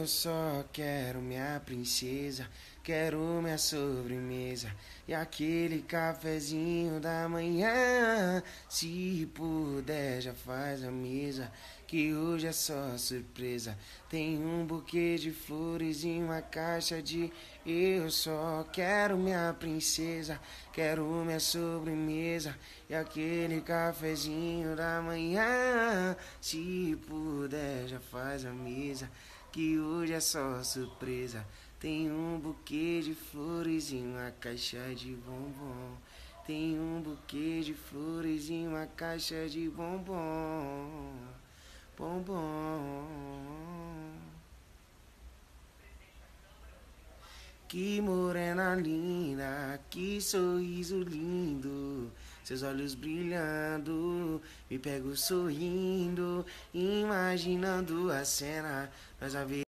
Eu só quero minha princesa, quero minha sobremesa e aquele cafezinho da manhã. Se puder, já faz a mesa, que hoje é só surpresa. Tem um buquê de flores e uma caixa de... Eu só quero minha princesa, quero minha sobremesa e aquele cafezinho da manhã. Se puder, já faz a mesa, que hoje é só surpresa. Tem um buquê de flores e uma caixa de bombom. Tem um buquê de flores e uma caixa de bombom. Bombom. Que morena linda, que sorriso lindo, seus olhos brilhando, me pego sorrindo, imaginando a cena, nós a